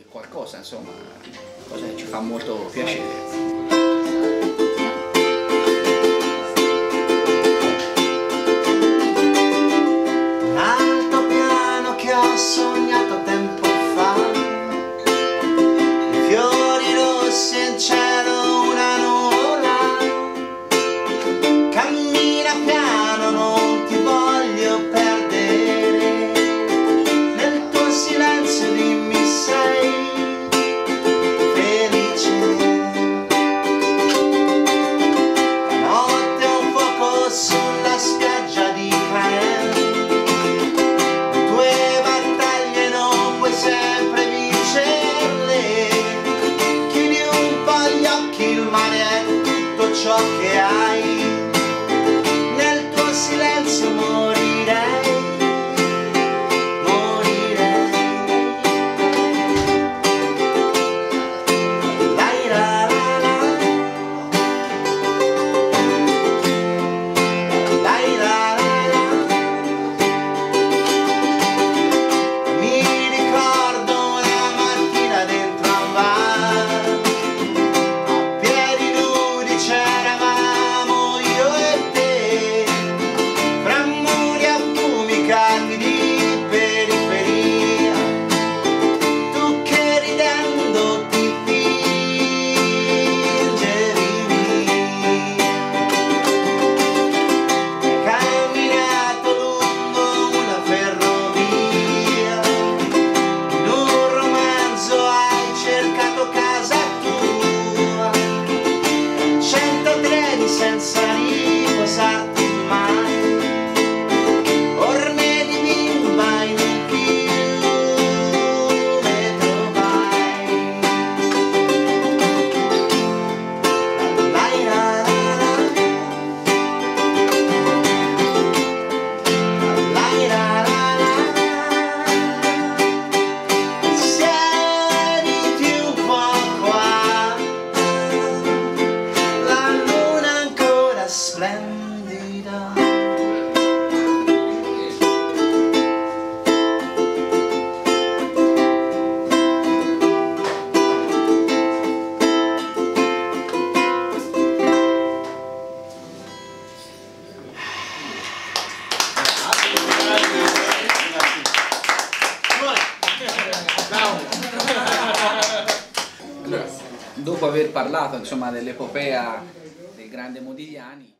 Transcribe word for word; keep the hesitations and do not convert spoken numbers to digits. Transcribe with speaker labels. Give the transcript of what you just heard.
Speaker 1: qualcosa, insomma, cosa che ci fa molto piacere.
Speaker 2: Sognato tempo fa, i fiori rossi in cielo, una nuvola. Cammina piano, non ti voglio perdere. Nel tuo silenzio dimmi sei felice. La notte è un fuoco sulla spiaggia di Caen. Sempre vincerle, chiudi un po' gli occhi, il mare è tutto ciò che hai, nel tuo silenzio morirei, morirei. Lai la la la, lai la la. Di periferia, tu che ridendo ti fingevi. Hai camminato lungo una ferrovia, in un romanzo hai cercato casa tua, cento treni senza riposarti mai. Splendida.
Speaker 1: Allora, dopo aver parlato, insomma, dell'epopea dei grandi Modigliani,